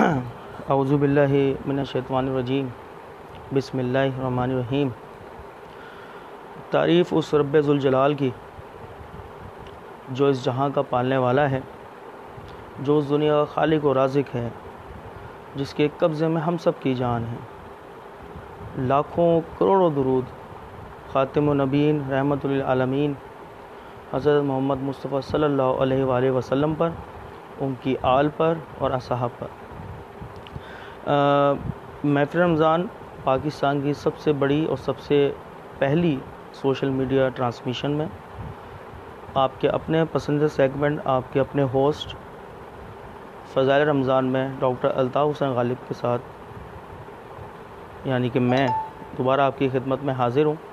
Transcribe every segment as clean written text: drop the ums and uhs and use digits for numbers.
औज़ु बिल्लाहि मिनश शैतानिर रजीम। बिस्मिल्लाहिर रहमानिर रहीम। तारीफ़ उस रब्बे ज़ुल जलाल की जो इस जहां का पालने वाला है, जो उस दुनिया का खालिक और राज़िक है, जिसके कब्ज़े में हम सब की जान है। लाखों करोड़ों दुरूद ख़ातिमुन नबीन रहमतुल लिल आलमीन हज़रत मोहम्मद मुस्तफ़ा सल्लल्लाहु अलैहि वसल्लम पर, उनकी आल पर और असहाब पर। महफ़िल रमज़ान पाकिस्तान की सबसे बड़ी और सबसे पहली सोशल मीडिया ट्रांसमिशन में आपके अपने पसंदीदा सेगमेंट, आपके अपने होस्ट फ़ज़ाइल रमज़ान में डॉक्टर अल्ताफ़ हुसैन गालिब के साथ, यानी कि मैं दोबारा आपकी खिदमत में हाज़िर हूँ।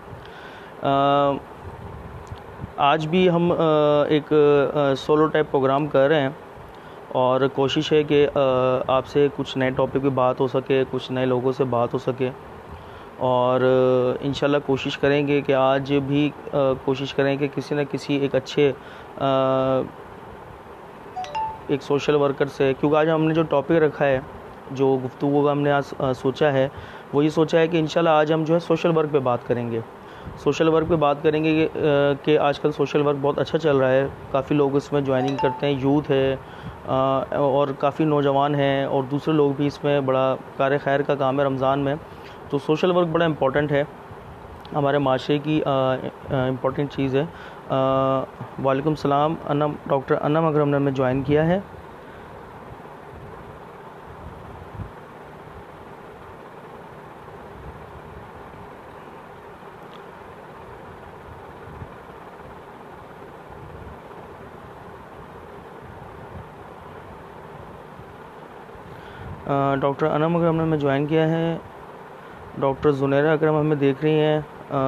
आज भी हम एक सोलो टाइप प्रोग्राम कर रहे हैं और कोशिश है कि आपसे कुछ नए टॉपिक पे बात हो सके, कुछ नए लोगों से बात हो सके, और इंशाल्लाह कोशिश करेंगे कि आज भी कोशिश करें कि किसी न किसी एक अच्छे एक सोशल वर्कर से, क्योंकि आज हमने जो टॉपिक रखा है, जो गुफ्तगू का हमने आज सोचा है, वो ये सोचा है कि इंशाल्लाह आज हम जो है सोशल वर्क पे बात करेंगे। सोशल वर्क पे बात करेंगे कि आजकल सोशल वर्क बहुत अच्छा चल रहा है, काफ़ी लोग इसमें ज्वाइनिंग करते हैं, यूथ है और काफ़ी नौजवान हैं, और दूसरे लोग भी इसमें बड़ा कार खैर का काम है रमज़ान में। तो सोशल वर्क बड़ा इम्पोर्टेंट है, हमारे माशरे की इम्पोर्टेंट चीज़ है। वालेकुम सलाम। अनम, डॉक्टर अनम अकरम ने हमें ज्वाइन किया है। डॉक्टर अनम अकरम ने हमें ज्वाइन किया है। डॉक्टर जुनैरा अकरम हमें देख रही हैं।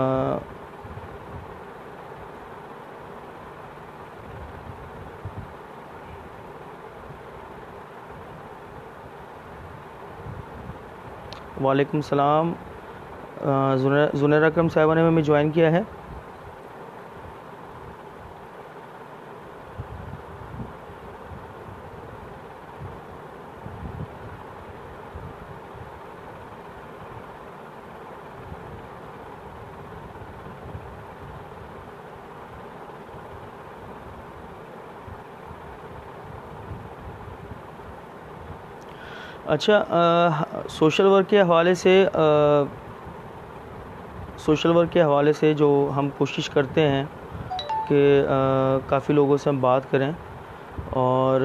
वालेकुम सलाम। जुनैरा अकरम साहिबा ने हमें ज्वाइन किया है। अच्छा, सोशल वर्क के हवाले से जो हम कोशिश करते हैं कि काफ़ी लोगों से हम बात करें, और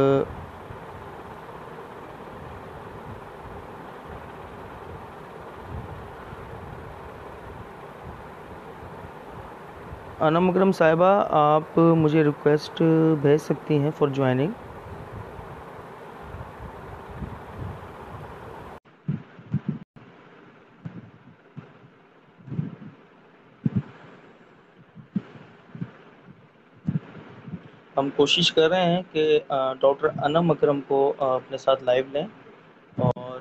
अनम अकरम साहिबा, आप मुझे रिक्वेस्ट भेज सकती हैं फॉर ज्वाइनिंग। हम कोशिश कर रहे हैं कि डॉक्टर अनम अकरम को अपने साथ लाइव लें, और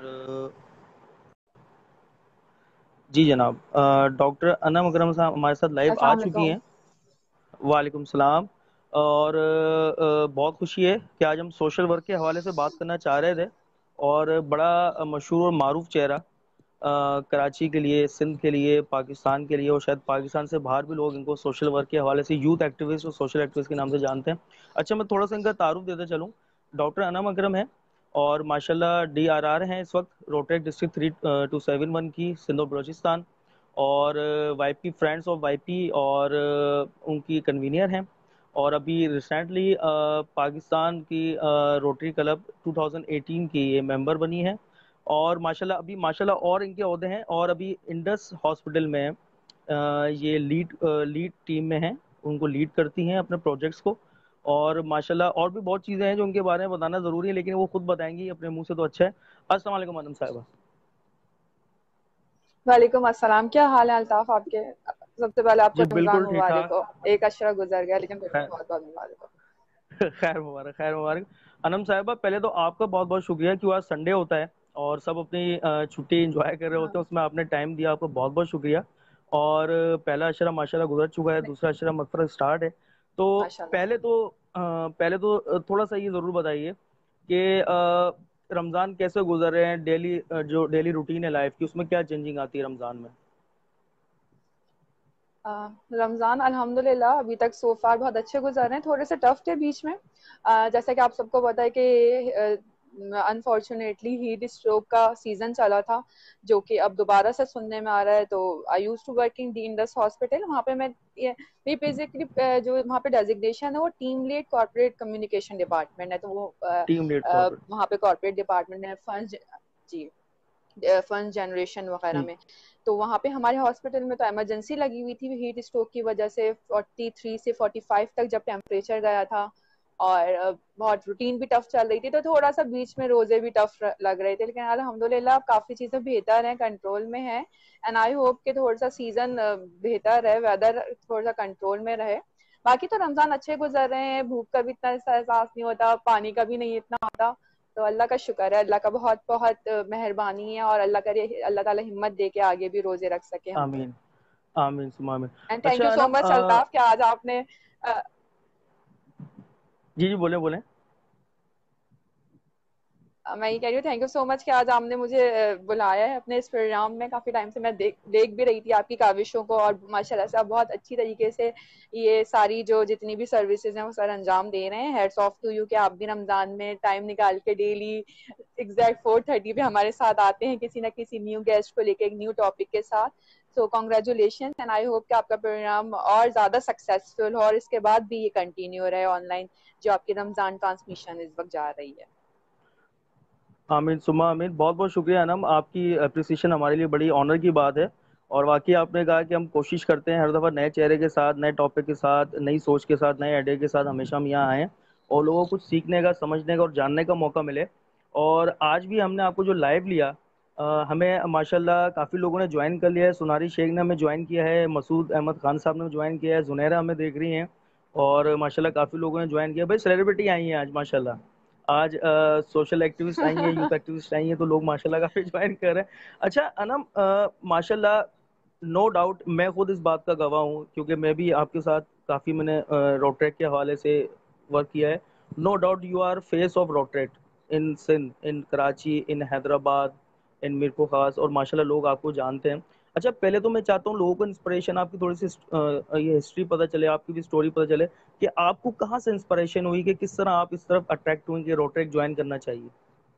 जी जनाब, डॉक्टर अनम अकरम साहब हमारे साथ लाइव आ अस्सलाम चुकी वालेकुम। हैं। वालेकुम सलाम। और बहुत खुशी है कि आज हम सोशल वर्क के हवाले से बात करना चाह रहे थे, और बड़ा मशहूर और मारूफ चेहरा कराची के लिए, सिंध के लिए, पाकिस्तान के लिए, और शायद पाकिस्तान से बाहर भी लोग इनको सोशल वर्क के हवाले से यूथ एक्टिविस्ट और सोशल एक्टिविस्ट के नाम से जानते हैं। अच्छा, मैं थोड़ा सा इनका तारुफ देता चलूँ। डॉक्टर अनम अकरम है, और माशाल्लाह DRR हैं इस वक्त, रोटेक डिस्ट्रिक्ट 3271 की, सिंध और बलोचिस्तान, और वाईपी, फ्रेंड्स ऑफ वाईपी, और उनकी कन्वीनियर हैं। और अभी रिसेंटली पाकिस्तान की रोटरी क्लब 2018 की ये मेंबर बनी है, और माशाल्लाह और इनके ओहदे हैं, और अभी इंडस हॉस्पिटल में ये लीड टीम में हैं, उनको लीड करती हैं अपने प्रोजेक्ट्स को। और माशाल्लाह और भी बहुत चीज़ें हैं जो उनके बारे में बताना ज़रूरी है, लेकिन वो खुद बताएंगी अपने मुंह से, तो अच्छा है। अस्सलाम वालेकुम अनम साहिबा। वालेकुम अस्सलाम। क्या हाल है अल्ताफ आपके? सबसे पहले आपको जी रमजान बिल्कुल ठीक मुबारक ठाक। हो। एक अशरा गुजर गया, लेकिन फिर भी खैर बहुत बहुत मुबारक हो। खैर मुबारक, खैर मुबारक। अनम साहिबा, पहले तो आपका बहुत बहुत शुक्रिया कि आज संडे होता है और सब अपनी छुट्टी एंजॉय कर रहे होते हैं, हाँ, उसमें आपने टाइम दिया, आपको बहुत बहुत शुक्रिया। और पहला अशरा माशाल्लाह गुजर चुका है, नहीं, दूसरा अशरा मगफिरत स्टार्ट है। तो माशाल्लाह। पहले तो थोड़ा सा ये ज़रूर बताइए कि रमजान कैसे गुजर रहे हैं? डेली जो डेली रूटीन है लाइफ की, उसमें क्या चेंजिंग आती है रमजान में? रमजान अल्हम्दुलिल्लाह अभी तक सो फार बहुत अच्छे गुजर रहे हैं, थोड़े से टफ थे बीच में। जैसा कि आप सबको पता है कि अनफॉर्चुनेटली हीट स्ट्रोक का सीजन चला था, जो कि अब दोबारा से सुनने में आ रहा है। तो I use to working the Indus hospital, वहाँ पे मैं ये बेसिकली जो वहाँ पे डेजिग्नेशन है वो team lead corporate communication department है। तो वो टीम लीड कॉर्पोरेट। वहाँ पे कॉर्पोरेट डिपार्टमेंट है, फंड, जी, फंड जनरेशन वगैरह ठीक। में। तो वहाँ पे हमारे हॉस्पिटल में तो इमरजेंसी लगी हुई थी हीट स्ट्रोक की वजह से, 43 से 45 तक जब टेम्परेचर गया था। और बहुत रूटीन भी टफ चल रही थी, तो थोड़ा सा बीच में रोजे भी टफ लग रहे थे, लेकिन अल्हम्दुलिल्लाह काफी चीजें बेहतर हैं, कंट्रोल में है। एंड आई होप कि थोड़ा सा सीजन बेहतर रहे, वेदर थोड़ा सा कंट्रोल में रहे। बाकी तो रमजान अच्छे गुजर रहे हैं, भूख का भी इतना एहसास नहीं होता, पानी का भी नहीं इतना होता। तो अल्लाह का शुक्र है, अल्लाह का बहुत बहुत मेहरबानी है, और अल्लाह करे अल्लाह ताला हिम्मत दे के आगे भी रोजे रख सके हम पे। आमीन। आमीन सुमा आमीन। एंड थैंक यू अच्छा सो अनम, मच अल्ताफ कि आज आपने जी जी बोले बोले। मैं ये कह रही हूँ थैंक यू सो मच कि आज आपने मुझे बुलाया है अपने इस प्रोग्राम में। काफी टाइम से मैं देख भी रही थी आपकी काविशों को, और माशाल्लाह से आप बहुत अच्छी तरीके से ये सारी जो जितनी भी सर्विसेज हैं वो सर अंजाम दे रहे हैं। हेड्स ऑफ टू यू कि आप भी रमजान में टाइम निकाल के डेली एग्जैक्ट 4:30 पे हमारे साथ आते हैं किसी ना किसी न्यू गेस्ट को लेके, एक न्यू टॉपिक के साथ। So congratulation, and I hope कि आपका प्रोग्राम और ज्यादा सक्सेसफुल हो, और इसके बाद भी ये कंटिन्यू रहे ऑनलाइन जो आपकी रमजान ट्रांसमिशन इस वक्त जा रही है। आमीन सुमा आमीन। बहुत बहुत शुक्रिया अनम, आपकी अप्रिसिएशन हमारे लिए बड़ी ऑनर की बात है। और वाकई आपने कहा कि हम कोशिश करते हैं हर दफ़ा नए चेहरे के साथ, नए टॉपिक के साथ, नई सोच के साथ, नए आइडिया के साथ हमेशा हम यहाँ आएँ और लोगों को कुछ सीखने का, समझने का और जानने का मौका मिले। और आज भी हमने आपको जो लाइव लिया, हमें माशाल्लाह काफ़ी लोगों ने ज्वाइन कर लिया है। सुनारी शेख ने हमें ज्वाइन किया है, मसूद अहमद खान साहब ने ज्वाइन किया है, जुनैरा हमें देख रही हैं, और माशाल्लाह काफ़ी लोगों ने ज्वाइन किया। भाई सेलिब्रिटी आई हैं आज माशाल्लाह। आज सोशल एक्टिविस्ट आई हैं, यूथ एक्टिविस्ट आई हैं, तो लोग माशाल्लाह काफी ज्वाइन कर रहे हैं। अच्छा अनम, माशाल्लाह, नो डाउट मैं खुद इस बात का गवाह हूँ, क्योंकि मैं भी आपके साथ काफी मैंने रोट्रेक के हवाले से वर्क किया है। No doubt you are face of Rotaract in Sindh, in Karachi, in Hyderabad, in Mirpur Khas, और माशाल्लाह लोग आपको जानते हैं। अच्छा पहले तो मैं चाहता हूँ लोगों को इंस्पिरेशन, आपकी थोड़ी सी ये हिस्ट्री पता चले, आपकी भी स्टोरी पता चले कि आपको कहाँ से इंस्पिरेशन हुई, कि किस तरह आप इस तरफ अट्रैक्ट हुए कि रोटरेक ज्वाइन करना चाहिए।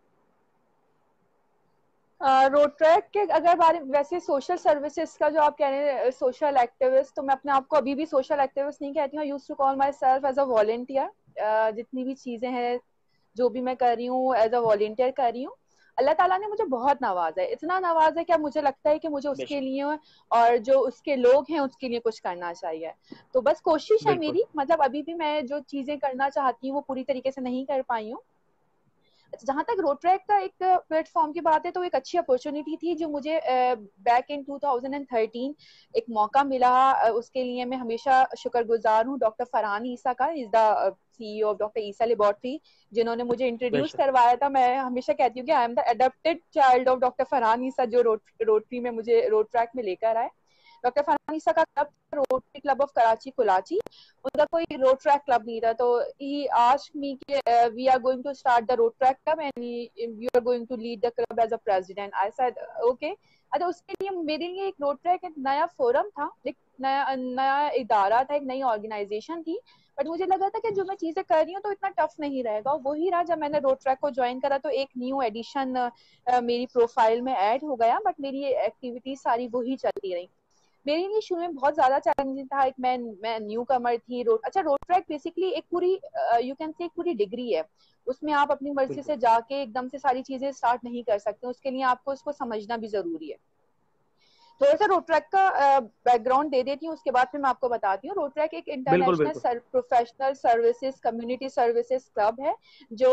रोड ट्रैक के अगर बारे वैसे सोशल सर्विसेज का जो आप कह रहे हैं सोशल एक्टिविस्ट, तो मैं अपने आप को अभी भी सोशल एक्टिविस्ट नहीं कहती हूँ। Use to call myself as a volunteer. जितनी भी चीजें हैं जो भी मैं कर रही हूँ एज अ वॉलेंटियर कर रही हूँ। अल्लाह ताला ने मुझे बहुत नवाजा है, इतना नवाजा है कि अब मुझे लगता है कि मुझे उसके बेशक। लिए और जो उसके लोग हैं उसके लिए कुछ करना चाहिए। तो बस कोशिश है बिल्कुल। मेरी, मतलब अभी भी मैं जो चीजें करना चाहती हूँ वो पूरी तरीके से नहीं कर पाई हूँ। जहां तक रोड ट्रैक का एक प्लेटफॉर्म की बात है, तो एक अच्छी अपॉर्चुनिटी थी जो मुझे बैक इन 2013 एक मौका मिला। उसके लिए मैं हमेशा शुक्रगुजार हूँ डॉक्टर फरहान ईसा का, is the CEO of doctor Essa laboratory, जिन्होंने मुझे इंट्रोड्यूस बेशक। करवाया था। मैं हमेशा कहती हूँ कि I am the adopted child of doctor Farhan Essa, जो रोटरी में मुझे रोड ट्रैक में लेकर आए। डॉक्टर फरहान ईसा का club Rotary club of Karachi Kulachi, उनका कोई रोड ट्रैक क्लब नहीं था। तो ही आस्क्ड मी कि we are going to start the road track club and you are going to lead the club as a president. I said okay. अच्छा, उसके लिए मेरे लिए एक रोड ट्रैक एक नया फोरम था, एक नया नया इदारा था, एक नई ऑर्गेनाइजेशन थी। बट मुझे लगा था कि जो मैं चीजें कर रही हूँ तो इतना टफ नहीं रहेगा। वही रहा, जब मैंने रोड ट्रैक को ज्वाइन करा तो एक न्यू एडिशन मेरी प्रोफाइल में ऐड हो गया, बट मेरी एक्टिविटीज सारी वही चलती रही। मेरे लिए शुरू में बहुत ज्यादा चैलेंजिंग था। एक मैं न्यू कमर थी। रोड ट्रैक बेसिकली एक पूरी यू कैन से एक पूरी डिग्री है। उसमें आप अपनी मर्जी बिल्कुल। से जाके एकदम से सारी चीजें स्टार्ट नहीं कर सकते, उसके लिए आपको उसको समझना भी जरूरी है। थोड़ा सा रोड ट्रैक का बैकग्राउंड दे देती हूँ, उसके बाद फिर मैं आपको बताती हूँ। रोड ट्रैक एक बिल्कुल। बिल्कुल। International professional services community services club है, जो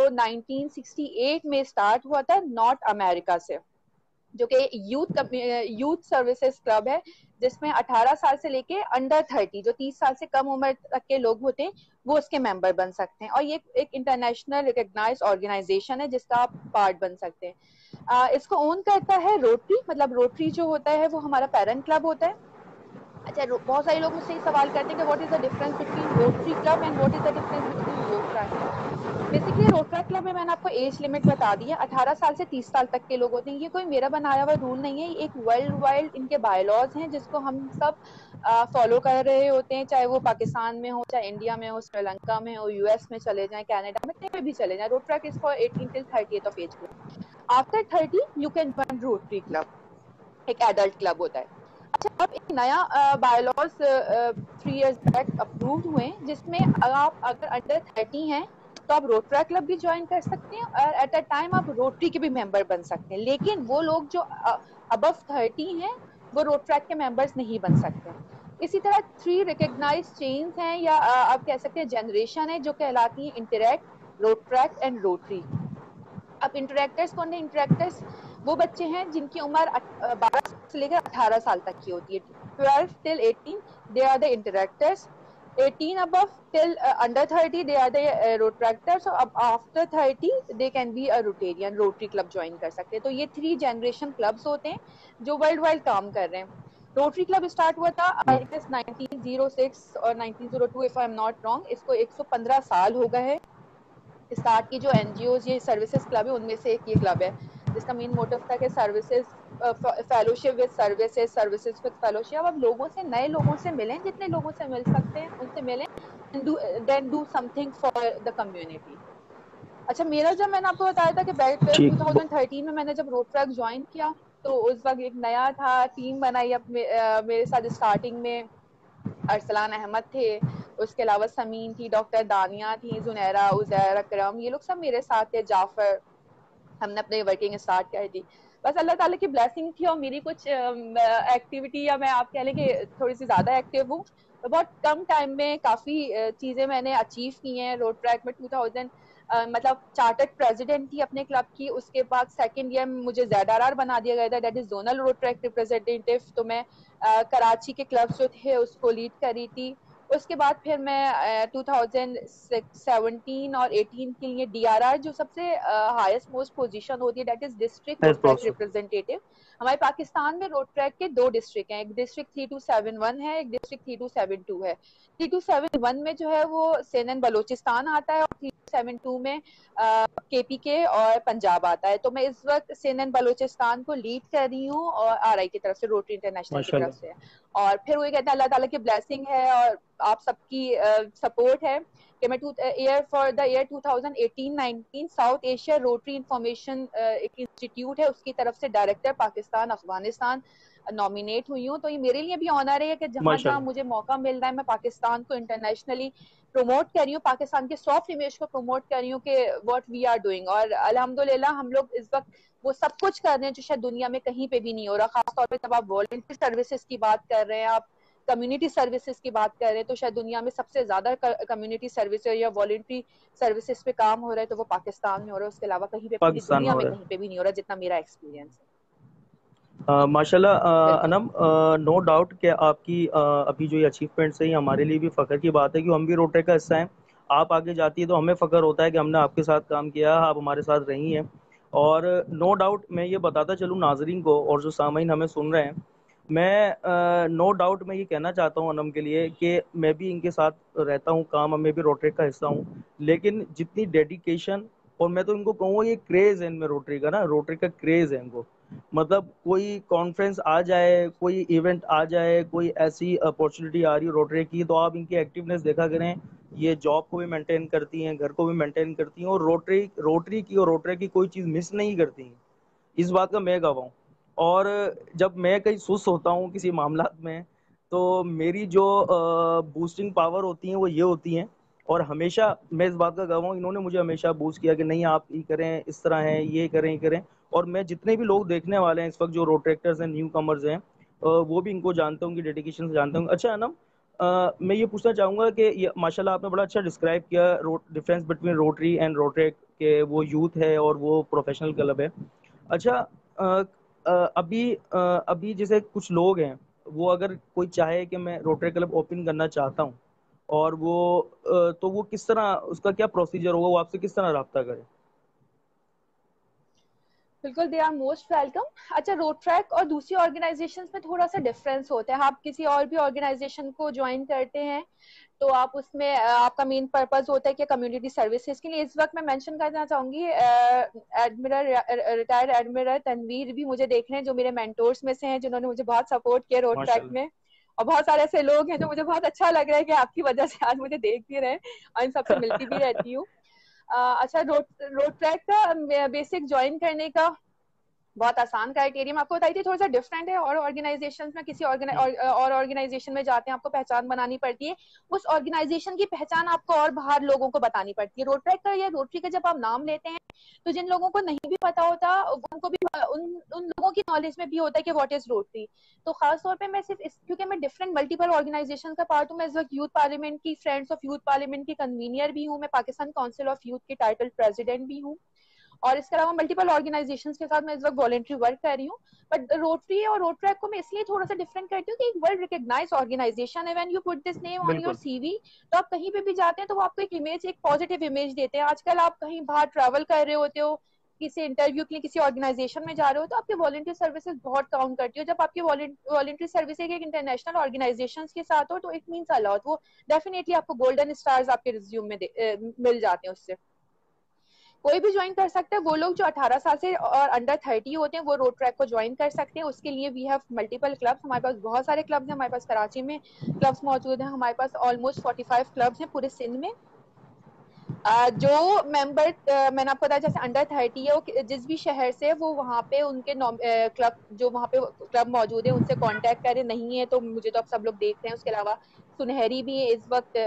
1968 में स्टार्ट हुआ था नॉर्थ अमेरिका से, जो कि यूथ सर्विसेज क्लब है, जिसमें 18 साल से लेके अंडर 30, जो 30 साल से कम उम्र तक के लोग होते हैं, वो उसके मेंबर बन सकते हैं। और ये एक इंटरनेशनल रिकॉग्नाइज्ड ऑर्गेनाइजेशन है जिसका आप पार्ट बन सकते हैं। इसको ओन करता है रोटरी, मतलब रोटरी जो होता है वो हमारा पेरेंट क्लब होता है। अच्छा, बहुत सारे लोग मुझसे सवाल करते हैं कि what is the difference between Rotary club and what is the difference between road track club. Basically Rotary club में मैंने आपको एज लिमिट बता दी है, 18 साल से 30 साल तक के लोग होते हैं। ये कोई मेरा बनाया हुआ रूल नहीं है, एक वर्ल्ड वाइड इनके बायलॉज हैं जिसको हम सब फॉलो कर रहे होते हैं, चाहे वो पाकिस्तान में हो, चाहे इंडिया में हो, श्रीलंका में हो, यूएस में चले जाएं, कनाडा में, कहीं भी चले जाएं। Rotary is for 18 till 30th of age group. After 30 you can join Rotary club, एक एडल्ट क्लब होता है। अच्छा, अब एक नया बायलॉज 3 years बैक अप्रूव हुए जिसमें आप अगर अंडर 30 हैं तो आप रोटरी क्लब भी ज्वाइन कर सकते हैं और एट अ टाइम आप रोटरी के भी मेंबर बन सकते हैं। लेकिन वो लोग जो अबव 30 हैं वो रोटरी के मेंबर्स नहीं बन सकते। इसी तरह 3 रिकग्नाइज चेन्स हैं या आप कह सकते हैं जनरेशन है जो कहलाती है इंटरैक्ट, रोटरैक्ट एंड रोटरी। अब इंटरैक्टर्स कौन है? इंटरैक्टर्स वो बच्चे हैं जिनकी उम्र 12 से लेकर 18 साल तक की होती है। 12 till 18 they are the interactors, 18 above till under 30 they are the rotaractors, और अब after 30 they can be a rotarian, Rotary club join कर सकते हैं। तो ये 3 जनरेशन क्लब्स होते हैं जो वर्ल्ड वाइड काम कर रहे हैं। रोटरी क्लब स्टार्ट हुआ था आई गेस 1906 और 1902 if I am not wrong. इसको 115 साल हो गए हैं स्टार्ट की। जो एनजीओ ये सर्विसेज क्लब है उनमें से एक ये क्लब है जिसका मेन मोटिव था कि services fellowship with services, services with fellowship. अब लोगों से, नए लोगों से मिलें, जितने लोगों से मिल सकते हैं उनसे मिलें, then do something for the community. अच्छा, मेरा जब मैंने आपको बताया था कि बैक 2013 में मैंने जब रोटरैक ज्वाइन किया तो उस वक्त एक नया था, टीम बनाई अब मेरे साथ स्टार्टिंग में अरसलान अहमद थे, उसके अलावा समीन थी, डॉक्टर दानिया थी, जुनैरा, उजैर, अकरम, ये लोग सब मेरे साथ थे, जाफर। हमने अपने वर्किंग स्टार्ट कर दी। बस अल्लाह ताला की ब्लेसिंग थी और मेरी कुछ एक्टिविटी, या मैं आप कह लें कि थोड़ी सी ज्यादा एक्टिव हूँ, तो बहुत कम टाइम में काफी चीजें मैंने अचीव की हैं। रोड ट्रैक में 2000 मतलब चार्टर्ड प्रेसिडेंट थी अपने क्लब की। उसके बाद सेकंड ईयर में मुझे ZRR बना दिया गया था, that is zonal Rotaract representative. तो मैं कराची के क्लब्स जो थे उसको लीड करी थी। उसके बाद फिर मैं 2017 और 18 के लिए DRR, जो सबसे हाईएस्ट मोस्ट पोजीशन होती है, that is district Rotaract representative. हमारे पाकिस्तान में रोड ट्रैक के 2 डिस्ट्रिक्ट हैं, एक डिस्ट्रिक्ट 3271 है, एक डिस्ट्रिक्ट 3272 है। 3271 में जो है वो सिंध बलोचिस्तान आता है और 3272 में KPK और पंजाब आता है। तो मैं इस वक्त सिंध बलोचिस्तान को लीड कर रही हूँ और RI की तरफ से, रोटरी इंटरनेशनल की तरफ से। और फिर वो कहते हैं अल्लाह ताला की ब्लेसिंग है और आप सबकी सपोर्ट है कि मैं for the year 2018-19 South Asia Rotary information एक इंस्टीट्यूट है उसकी तरफ से डायरेक्टर पाकिस्तान अफगानिस्तान नॉमिनेट हुई हूँ। तो ये मेरे लिए भी ऑनर है कि जहाँ जहाँ मुझे मौका मिल रहा है मैं पाकिस्तान को इंटरनेशनली प्रमोट कर रही हूँ, पाकिस्तान के सॉफ्ट इमेज को प्रमोट कर रही हूँ कि व्हाट वी आर डूइंग। और अल्हम्दुलिल्लाह हम लोग इस वक्त वो सब कुछ कर रहे हैं जो शायद दुनिया में कहीं पे भी नहीं हो रहा। खासतौर पे जब आप वॉलंटियर सर्विसेज की बात कर रहे हैं, आप कम्युनिटी सर्विसेज की बात कर रहे हैं, तो शायद दुनिया में सबसे ज्यादा कम्युनिटी सर्विस या वॉलंटरी सर्विसेज पे काम हो रहा है तो वो पाकिस्तान में हो रहा है। उसके अलावा कहीं पे पूरी दुनिया में कहीं पे भी नहीं हो रहा, जितना मेरा एक्सपीरियंस है। माशाल्लाह अनम, नो डाउट कि आपकी अभी जो ये अचीवमेंट्स है ये हमारे लिए भी फ़ख्र की बात है कि हम भी रोटरी का हिस्सा हैं। आप आगे जाती है तो हमें फ़ख्र होता है कि हमने आपके साथ काम किया, आप हमारे साथ रही हैं। और नो डाउट मैं ये बताता चलूँ नाजरीन को और जो सामीन हमें सुन रहे हैं, मैं नो डाउट मैं ये कहना चाहता हूँ अनम के लिए कि मैं भी इनके साथ रहता हूँ काम, मैं भी रोटरी का हिस्सा हूँ। लेकिन जितनी डेडिकेशन, और मैं तो इनको कहूँगा ये क्रेज़ है इनमें रोटरी का ना, रोटरी का क्रेज़ है इनको। मतलब कोई कॉन्फ्रेंस आ जाए, कोई इवेंट आ जाए, कोई ऐसी अपॉर्चुनिटी आ रही है रोटरी की, तो आप इनकी एक्टिवनेस देखा करें। ये जॉब को भी मेंटेन करती हैं, घर को भी मेंटेन करती हैं, और रोटरी रोटरी की और रोटरी की कोई चीज़ मिस नहीं करती हैं। इस बात का मैं गवाह हूँ। और जब मैं कहीं सुस्त होता हूँ किसी मामला में, तो मेरी जो बूस्टिंग पावर होती हैं वो ये होती हैं। और हमेशा मैं इस बात का गवाह हूँ, इन्होंने मुझे हमेशा बूस्ट किया कि नहीं आप ये करें, इस तरह है, ये करें, ये करें। और मैं जितने भी लोग देखने वाले हैं इस वक्त जो रोटेक्टर्स हैं, न्यू कमर्स हैं, वो भी इनको जानता हूँ कि डेडिकेशन से जानता हूँ। अच्छा अनम, मैं ये पूछना चाहूँगा कि ये माशाल्लाह आपने बड़ा अच्छा डिस्क्राइब किया difference between Rotary and Rotaract, के वो यूथ है और वो प्रोफेशनल क्लब है। अच्छा, अभी जैसे कुछ लोग हैं, वो अगर कोई चाहे कि मैं रोटरी क्लब ओपन करना चाहता हूँ, और वो तो वो किस तरह, उसका क्या प्रोसीजर होगा, वो आपसे किस तरह रब्ता करे? बिल्कुल, दे आर मोस्ट वेलकम। अच्छा, रोड ट्रैक और दूसरी ऑर्गेनाइजेशंस में थोड़ा सा डिफरेंस होता है। आप किसी और भी ऑर्गेनाइजेशन को ज्वाइन करते हैं तो आप उसमें आपका मेन पर्पस होता है कि कम्युनिटी सर्विसेज के लिए। इस वक्त मैं मेंशन करना चाहूंगी, एडमिरल रिटायर्ड एडमिरल तनवीर भी मुझे देख रहे हैं, जो मेरे मेंटोर्स में से हैं, जिन्होंने मुझे बहुत सपोर्ट किया रोड ट्रैक माशाल्लाह। में। और बहुत सारे ऐसे लोग हैं जो मुझे बहुत अच्छा लग रहा है कि आपकी वजह से आज मुझे देख भी रहे हैं और इन सबसे मिलती भी रहती हूँ। अच्छा, रोड रोड ट्रैक का बेसिक ज्वाइन करने का बहुत आसान क्राइटेरिया मैं आपको बताई थी, थोड़ा सा डिफरेंट है। और ऑर्गेनाइजेशन में किसी और ऑर्गेनाइजेशन में जाते हैं, आपको पहचान बनानी पड़ती है। उस ऑर्गेनाइजेशन की पहचान आपको और बाहर लोगों को बतानी पड़ती है। रोड ट्रैक का या रोटरी का जब आप नाम लेते हैं तो जिन लोगों को नहीं भी पता होता उनको भी उन लोगों की नॉलेज में भी होता है कि व्हाट इज रोटरी। तो खासतौर पे मैं सिर्फ क्योंकि मैं डिफरेंट मल्टीपल ऑर्गेनाइजेशन का पार्ट हूँ, मैं इस वक्त यूथ पार्लियामेंट की, फ्रेंड्स ऑफ यूथ पार्लियामेंट की कन्वीनियर भी हूँ, मैं पाकिस्तान काउंसिल ऑफ यूथ की टाइटल प्रेसिडेंट भी हूँ, और इसके अलावा मल्टीपल ऑर्गेनाइजेशंस के साथ मैं इस वक्त वॉलंटरी वर्क कर रही हूँ। बट रोटरी और रोड ट्रैक को मैं इसलिए थोड़ा सा डिफरेंट करती हूँ कि एक वर्ल्ड रिकॉग्नाइज ऑर्गेनाइजेशन है। When you put this name on your बिल्कुल सीवी, तो आप कहीं पे भी जाते हैं तो वो आपको एक इमेज, एक पॉजिटिव इमेज देते हैं। आजकल आप कहीं बाहर ट्रैवल कर रहे होते हो, किसी इंटरव्यू के लिए किसी ऑर्गेनाइजेशन में जा रहे हो, तो आपकी वॉलंटियर सर्विसेज बहुत काउंट करती हो। जब आपकी वॉलंटियर सर्विस एक इंटरनेशनल ऑर्गेनाइजेशन के साथ हो तो इट मीन्स अ लॉट। वो डेफिनेटली आपको गोल्डन स्टार्स आपके रिज्यूम में मिल जाते हैं उससे। कोई भी ज्वाइन कर सकता है। वो लोग जो 18 साल से और अंडर 30 होते हैं वो रोड ट्रैक को ज्वाइन कर सकते हैं। उसके लिए वी हैव मल्टीपल क्लब्स, हमारे पास बहुत सारे क्लब्स हैं। हमारे पास कराची में क्लब्स मौजूद हैं, हमारे पास ऑलमोस्ट 45 क्लब्स हैं पूरे सिंध में। जो मेंबर मैंने आपको बताया जैसे अंडर 30 है, वो जिस भी शहर से वो वहाँ पे उनके क्लब जो वहाँ पे क्लब मौजूद है उनसे कांटेक्ट करें। नहीं है तो मुझे तो आप सब लोग देख रहे हैं। उसके अलावा सुनहरी भी इस वक्त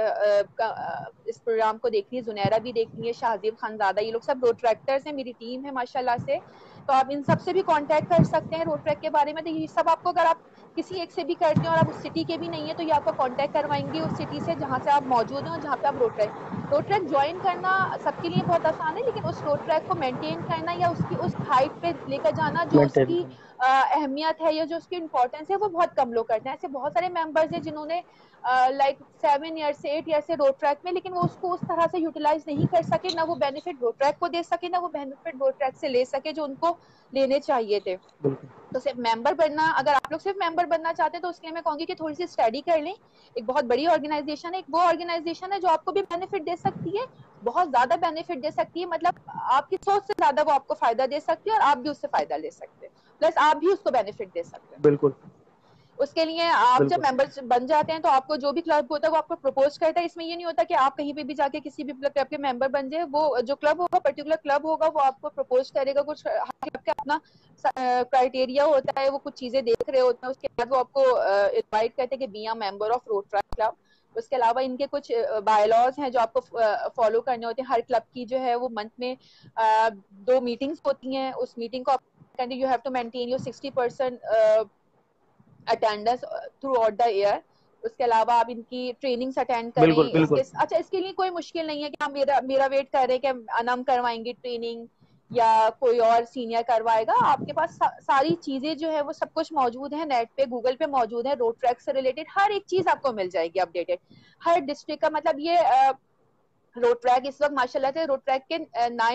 इस प्रोग्राम को देख रही है, जुनैरा भी देख रही है, शाहजीब खानजादा, ये लोग सब रोड ट्रैक्टर्स हैं, मेरी टीम है माशाल्लाह से। तो आप इन सब से भी कांटेक्ट कर सकते हैं रोड ट्रैक के बारे में। तो ये सब आपको, अगर आप किसी एक से भी करते हैं और आप उस सिटी के भी नहीं है, तो ये आपको कांटेक्ट करवाएंगे उस सिटी से जहां से आप मौजूद हैं और जहां पे आप रोड ट्रैक ज्वाइन करना सबके लिए बहुत आसान है, लेकिन उस रोड ट्रैक को मेंटेन करना या उसकी उस हाइट पे लेकर जाना जो मेंटेन उसकी करना। अहमियत है या जो उसकी इम्पोर्टेंस है, वो बहुत कम लोग करते हैं। ऐसे बहुत सारे मेंबर्स हैं जिन्होंने लाइक 7 ईयर से 8 ईयर से रोड ट्रैक में, लेकिन वो उसको उस तरह से यूटिलाइज नहीं कर सके, ना वो बेनिफिट रोड ट्रैक को दे सके, ना वो बेनिफिट रोड ट्रैक से ले सके जो उनको लेने चाहिए थे। बिल्कुल तो सिर्फ मेंबर बनना, अगर आप लोग सिर्फ मेंबर बनना चाहते हैं तो उसके लिए मैं कहूंगी कि थोड़ी सी स्टडी कर लें। एक बहुत बड़ी ऑर्गेनाइजेशन है, एक वो ऑर्गेनाइजेशन है जो आपको भी बेनिफिट दे सकती है, बहुत ज्यादा बेनिफिट दे सकती है, मतलब आपकी सोच से ज्यादा वो आपको फायदा दे सकती है और आप भी उससे फायदा ले सकते हैं, प्लस आप भी उसको बेनिफिट दे सकते हैं। बिल्कुल उसके लिए आप जब बिल्कुल मेंबर बन जाते हैं तो आपको जो भी क्लब होता है वो आपको प्रपोज करता है। इसमें ये नहीं होता कि आप कहीं पे भी जाके किसी भी क्लब के मेंबर बन जाए। वो जो क्लब होगा, पर्टिकुलर क्लब होगा, वो आपको प्रपोज करेगा कुछ, क्लब का अपना क्राइटेरिया होता है, वो कुछ चीजें देख रहे होते हैं, उसके बाद वो आपको इनवाइट करते हैं कि be a member of road track club. उसके अलावा इनके कुछ बायलॉज हैं जो आपको फॉलो करने होते हैं। हर क्लब की जो है वो मंथ में 2 मीटिंग्स होती हैं। उस मीटिंग को you have to maintain your 60% attendance throughout the year. उसके अलावा आप इनकी ट्रेनिंग्स अटेंड करें। बिल्कुल बिल्कुल अच्छा, इसके लिए कोई मुश्किल नहीं है कि आप मेरा वेट कर रहे हैं कि अनम करवाएंगे ट्रेनिंग या कोई और सीनियर करवाएगा। आपके पास सारी चीजें जो है वो सब कुछ मौजूद है, नेट पे गूगल पे मौजूद है। रोड ट्रैक से रिलेटेड हर एक चीज आपको मिल जाएगी अपडेटेड, हर डिस्ट्रिक्ट का। मतलब ये रोड ट्रैक इस वक्त माशाल्लाह से रोड ट्रैक के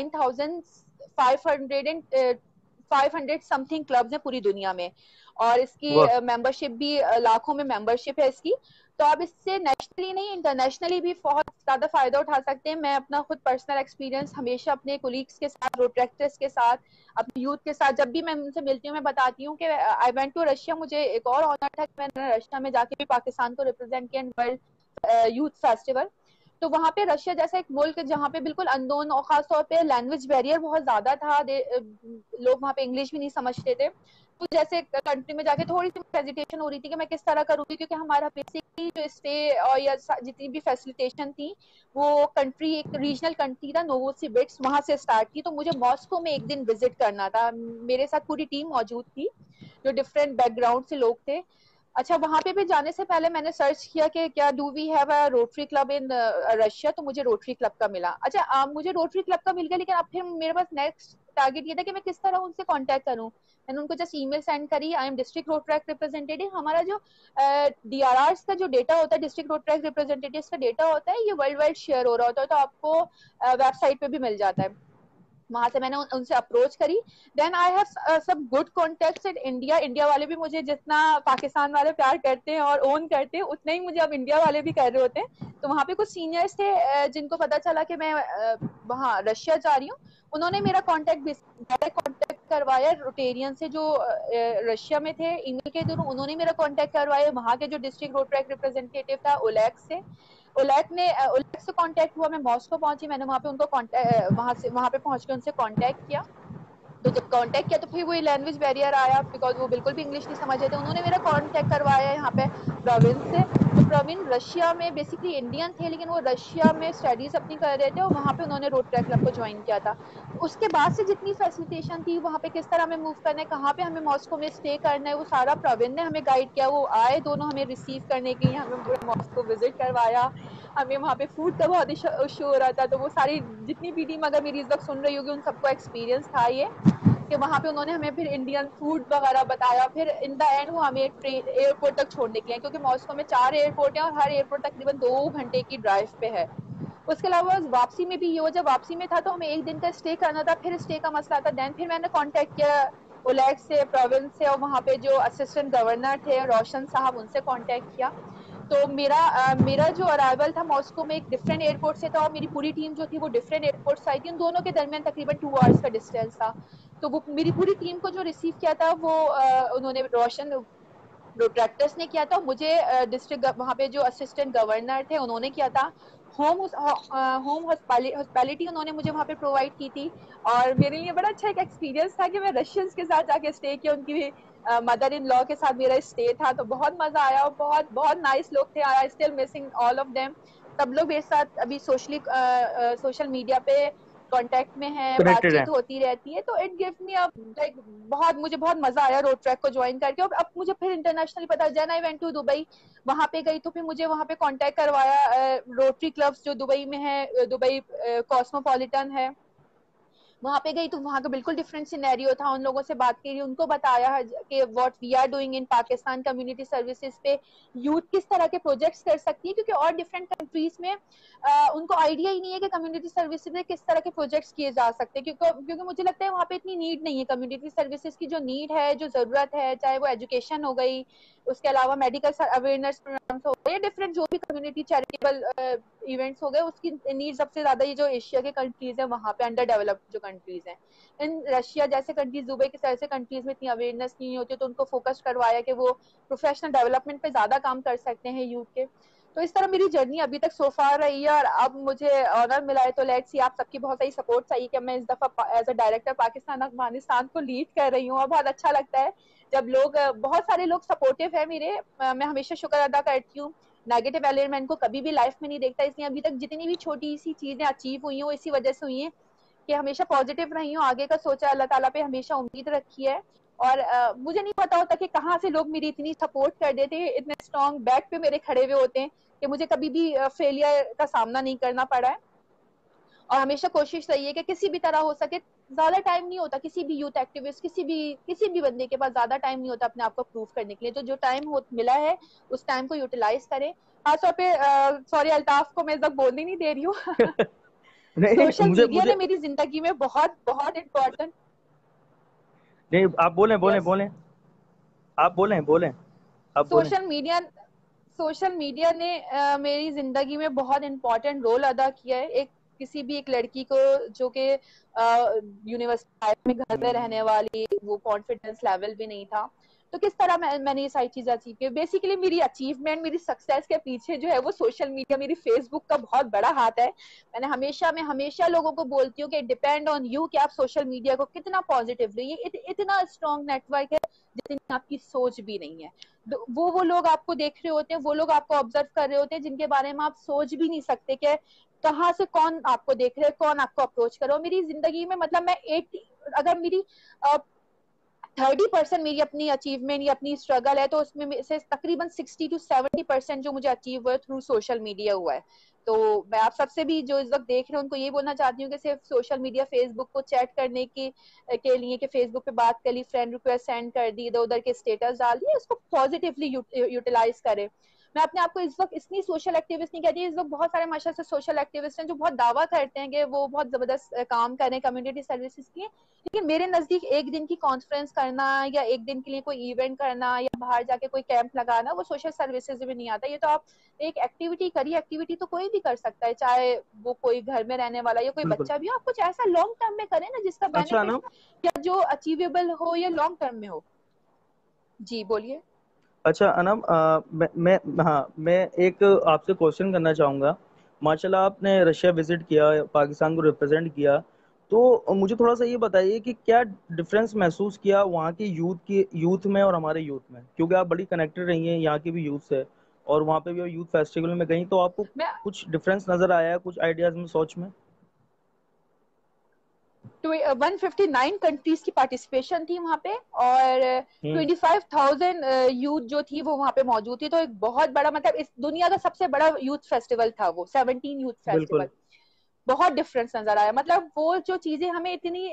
9,500 समथिंग क्लब्स हैं पूरी दुनिया में, और इसकी वाह मेंबरशिप भी लाखों में मेंबरशिप है इसकी। तो आप इससे नेशनली नहीं इंटरनेशनली भी बहुत ज्यादा फायदा उठा सकते हैं। मैं अपना खुद पर्सनल एक्सपीरियंस हमेशा अपने कोलीग्स के साथ, रोड ट्रैक्टर्स के साथ, अपने यूथ के साथ जब भी मैं उनसे मिलती हूँ मैं बताती हूँ कि आई वेंट टू रशिया। मुझे एक और ऑनर था कि मैंने रशिया में जाके भी पाकिस्तान को रिप्रेजेंट किया वर्ल्ड यूथ फेस्टिवल। तो वहां पे रशिया जैसा एक मुल्क जहाँ पे बिल्कुल अननोन और खासतौर पे लैंग्वेज बैरियर बहुत ज्यादा था, लोग वहाँ पे इंग्लिश भी नहीं समझते थे। तो जैसे कंट्री में जाके थोड़ी सी हेजिटेशन हो रही थी कि मैं किस तरह करूंगी, क्योंकि हमारा बेसिकली जो स्टे और या जितनी भी फैसिलिटेशन थी वो कंट्री एक रीजनल कंट्री था, नोवोसिबिर्स्क, वहां से स्टार्ट की। तो मुझे मॉस्को में एक दिन विजिट करना था। मेरे साथ पूरी टीम मौजूद थी जो डिफरेंट बैकग्राउंड से लोग थे। अच्छा, वहां पे भी जाने से पहले मैंने सर्च किया कि क्या do we have a Rotary club in Russia, तो मुझे रोटरी क्लब का मिला। अच्छा, मुझे रोटरी क्लब का मिल गया, लेकिन अब फिर मेरे पास नेक्स्ट टारगेट ये था कि मैं किस तरह उनसे कांटेक्ट करूं। मैंने उनको जस्ट ईमेल सेंड करी, I am district Rotaract representative. हमारा जो डीआरआर का जो डेटा होता है, डिस्ट्रिक्ट रोड ट्रैक रिप्रेजेंटेटिव का डेटा होता है, ये वर्ल्ड वाइड शेयर हो रहा होता है, तो आपको वेबसाइट पे भी मिल जाता है। वहां से मैंने उनसे अप्रोच करी। देन आई हैव सब good contacts in India. India वाले भी मुझे जितना पाकिस्तान वाले प्यार करते हैं और ओन करते हैं, उतना ही मुझे अब इंडिया वाले भी कर रहे होते हैं। तो वहां पे कुछ सीनियर्स थे जिनको पता चला कि मैं वहाँ रशिया जा रही हूँ, उन्होंने मेरा डायरेक्ट कॉन्टेक्ट करवाया रोटेरियन से जो रशिया में थे, ईमेल के थ्रू उन्होंने मेरा कॉन्टेक्ट करवाया। वहाँ के जो डिस्ट्रिक्ट रोड ट्रैक रिप्रेजेंटेटिव था ओलेग से, ओलेग से कांटेक्ट हुआ। मैं मॉस्को पहुंची, मैंने वहां पे उनको वहां पे पहुंच के उनसे कांटेक्ट किया। तो जब कांटेक्ट किया तो फिर वही लैंग्वेज बैरियर आया, बिकॉज वो बिल्कुल भी इंग्लिश नहीं समझ रहे थे। उन्होंने मेरा कांटेक्ट करवाया यहाँ पे प्रवीण से। तो प्रवीण रशिया में बेसिकली इंडियन थे, लेकिन वो रशिया में स्टडीज अपनी कर रहे थे और वहां पे उन्होंने रोड ट्रैक क्लब को ज्वाइन किया था। उसके बाद से जितनी फैसिलिटेशन थी वहां पे, किस तरह हमें मूव करना है, कहाँ पे हमें मॉस्को में स्टे करना है, वो सारा प्रवीण ने हमें गाइड किया। वो आए दोनों हमें रिसीव करने के लिए, हमें पूरा मॉस्को विजिट करवाया। हमें वहाँ पे फूड का बहुत इशू हो रहा था, तो वो सारी जितनी भी टीम अगर मेरी इस वक्त सुन रही होगी उन सबको एक्सपीरियंस था ये, कि वहां पे उन्होंने हमें फिर इंडियन फूड वगैरह बताया। फिर इन द एंड वो हमें एयरपोर्ट तक छोड़ने के लिए, क्योंकि मॉस्को में 4 एयरपोर्ट है और हर एयरपोर्ट तकरीबन 2 घंटे की ड्राइव पे है। उसके अलावा वापसी में भी ये हो, जब वापसी में था तो हमें एक दिन का स्टे करना था, फिर स्टे का मसला था। देन फिर मैंने कांटेक्ट किया ओलेग से, प्रोविंस से, और वहाँ पे जो असिस्टेंट गवर्नर थे रोशन साहब, उनसे कांटेक्ट किया। तो मेरा जो अराइवल था मॉस्को में एक डिफरेंट एयरपोर्ट से था, और मेरी पूरी टीम जो थी वो डिफरेंट एयरपोर्ट से आई थी। उन दोनों के दरमियान तकरीबन 2 आवर्स का डिस्टेंस था। तो वो मेरी पूरी टीम को जो रिसीव किया था वो उन्होंने रोशन प्रोट्रैक्टर्स ने किया था। मुझे डिस्ट्रिक्ट वहाँ पे जो असिस्टेंट गवर्नर थे उन्होंने किया था। होम हॉस्पिटैलिटी उन्होंने मुझे वहाँ पे प्रोवाइड की थी। और मेरे लिए बड़ा अच्छा एक एक्सपीरियंस था कि मैं रशियंस के साथ जाके स्टे किया। उनकी मदर इन लॉ के साथ मेरा स्टे था, तो बहुत मजा आया और बहुत बहुत नाइस लोग थे। I still missing all of them. सब लोग मेरे साथ अभी सोशल मीडिया पे कांटेक्ट में है, कनेक्टेड है। बातचीत होती रहती है। तो it give me a like मुझे बहुत मजा आया रोड ट्रैक को ज्वाइन करके। और अब मुझे फिर इंटरनेशनली पता, then I went to Dubai. वहां पे गई तो फिर मुझे वहां पे कांटेक्ट करवाया रोटरी क्लब्स जो दुबई में है, दुबई कॉस्मोपॉलिटन है, वहां पे गई तो वहां का बिल्कुल डिफरेंट सिनेरियो था। उन लोगों से बात की, उनको बताया कि what we are doing in Pakistan community services पे यूथ किस तरह के प्रोजेक्ट्स कर सकती है, क्योंकि और डिफरेंट कंट्रीज में उनको आइडिया ही नहीं है कि कम्युनिटी सर्विसेज में किस तरह के प्रोजेक्ट्स किए जा सकते हैं। क्योंकि मुझे लगता है वहाँ पे इतनी नीड नहीं है कम्युनिटी सर्विसेज की। जो नीड है, जो जरूरत है, चाहे वो एजुकेशन हो गई, उसके अलावा मेडिकल अवेयरनेस प्रोग्राम्स हो गए, डिफरेंट जो भी कम्युनिटी चैरिटेबल इवेंट्स हो गए, उसकी नीड सबसे ज्यादा ये जो एशिया के कंट्रीज है वहां पे, अंडर डेवलप्ड जो कंट्रीज हैं, इन रशिया जैसे कंट्रीज, दुबई के जैसे कंट्रीज में इतनी अवेयरनेस नहीं होती, तो उनको फोकस करवाया कि वो प्रोफेशनल डेवलपमेंट पे ज्यादा काम कर सकते हैं यूथ के। तो इस तरह मेरी जर्नी अभी तक सो फार रही है। और अब मुझे ऑनर मिला है, तो लेट्स सी, आप सबकी बहुत सारी सपोर्ट चाहिए कि मैं इस दफा as a director Pakistan Afghanistan को लीड कर रही हूँ। और बहुत अच्छा लगता है जब लोग, बहुत सारे लोग सपोर्टिव है मेरे। मैं हमेशा शुक्र अदा करती हूँ, नेगेटिव एलिमेंट को कभी भी लाइफ में नहीं देखता। इसलिए अभी तक जितनी भी छोटी सी चीजें अचीव हुई हैं वो इसी वजह से हुई हैं कि हमेशा पॉजिटिव रही हूँ, आगे का सोचा, अल्लाह ताला पे हमेशा उम्मीद रखी है। और मुझे नहीं पता होता कि कहाँ से लोग मेरी इतनी सपोर्ट कर देते हैं, इतने स्ट्रॉन्ग बैक पे मेरे खड़े हुए होते हैं कि मुझे कभी भी फेलियर का सामना नहीं करना पड़ा है। और हमेशा कोशिश रही है कि किसी भी तरह हो सके, ज्यादा टाइम नहीं होता किसी भी यूथ एक्टिविस्ट, किसी भी बंदे के पास ज्यादा टाइम नहीं होता अपने आप को प्रूव करने के लिए। तो जो टाइम मिला है उस टाइम को यूटिलाइज करें। खासतौर पे सॉरी अल्ताफ को मैं इस वक्त बोलने नहीं दे रही हूँ। नहीं, सोशल मुझे मीडिया मुझे ने मेरी जिंदगी में बहुत बहुत इम्पोर्टेंट, नहीं, आप बोलें बोलें यस, बोलें, आप बोलें बोलें, आप बोलें। सोशल मीडिया सोशल मीडिया ने मेरी जिंदगी में बहुत इम्पोर्टेंट रोल अदा किया है। किसी भी एक लड़की को जो कि यूनिवर्सिटी में घर में रहने वाली, वो कॉन्फिडेंस लेवल भी नहीं था, तो किस तरह मैंने ये सारी चीजें अचीव की। बेसिकली मेरी अचीवमेंट, मेरी सक्सेस के पीछे जो है वो सोशल मीडिया, मेरी फेसबुक का बहुत बड़ा हाथ है। मैं हमेशा लोगों को बोलती हूँ कि डिपेंड ऑन यू कि आप सोशल मीडिया को कितना पॉजिटिव रहिए। इतना स्ट्रॉन्ग नेटवर्क है जितनी आपकी सोच भी नहीं है। वो लोग आपको देख रहे होते हैं, वो लोग आपको ऑब्जर्व कर रहे होते हैं जिनके बारे में आप सोच भी नहीं सकते कि कहाँ से कौन आपको देख रहे हैं, कौन आपको अप्रोच करो। मेरी जिंदगी में मतलब मैं 80, अगर मेरी 30% मेरी अपनी अचीवमेंट या अपनी स्ट्रगल है, तो उसमें से तकरीबन 60 to 70% जो मुझे अचीव हुआ है थ्रू सोशल मीडिया हुआ है। तो मैं आप सबसे भी जो इस वक्त देख रहे हैं उनको ये बोलना चाहती हूँ कि सिर्फ सोशल मीडिया, फेसबुक को चैट करने के लिए कि फेसबुक पे बात कर ली, फ्रेंड रिक्वेस्ट सेंड कर दी, इधर उधर के स्टेटस डाल दिए, उसको पॉजिटिवली यूटिलाइज करें। मैं अपने आप को इस वक्त इतनी सोशल एक्टिविस्ट नहीं कहती। इस वक्त बहुत सारे माशा से सोशल एक्टिविस्ट हैं जो बहुत दावा करते हैं कि वो बहुत जबरदस्त काम कर रहे हैं कम्युनिटी सर्विसेज के लिए, लेकिन मेरे नजदीक एक दिन की कॉन्फ्रेंस करना या एक दिन के लिए कोई इवेंट करना या बाहर जाके कोई कैंप लगाना वो सोशल सर्विसेज में नहीं आता। ये तो आप एक एक्टिविटी करिए, एक्टिविटी तो कोई भी कर सकता है, चाहे वो कोई घर में रहने वाला या कोई बिल्कुल। बच्चा भी हो। आप कुछ ऐसा लॉन्ग टर्म में करें ना जिसका अच्छा बेनिफिट ना, या जो अचीवेबल हो या लॉन्ग टर्म में हो। जी बोलिए। अच्छा अनम, मैं एक आपसे क्वेश्चन करना चाहूँगा। माशाल्लाह आपने रशिया विजिट किया, पाकिस्तान को रिप्रेजेंट किया, तो मुझे थोड़ा सा ये बताइए कि क्या डिफरेंस महसूस किया वहाँ की यूथ में और हमारे यूथ में, क्योंकि आप बड़ी कनेक्टेड रही हैं यहाँ की भी यूथ से, और वहाँ पे भी यूथ फेस्टिवल में गई, तो आपको मैं कुछ डिफरेंस नजर आया, कुछ आइडियाज में, सोच में? 159 कंट्रीज की पार्टिसिपेशन थी वहां पे, और हम्म। 25,000 यूथ जो थी वो वहां पे मौजूद थी। तो एक बहुत बड़ा, मतलब इस दुनिया का सबसे बड़ा यूथ फेस्टिवल था वो, 17 यूथ फेस्टिवल। बिल्कुल। बहुत डिफरेंस नजर आया। मतलब वो जो चीजें हमें इतनी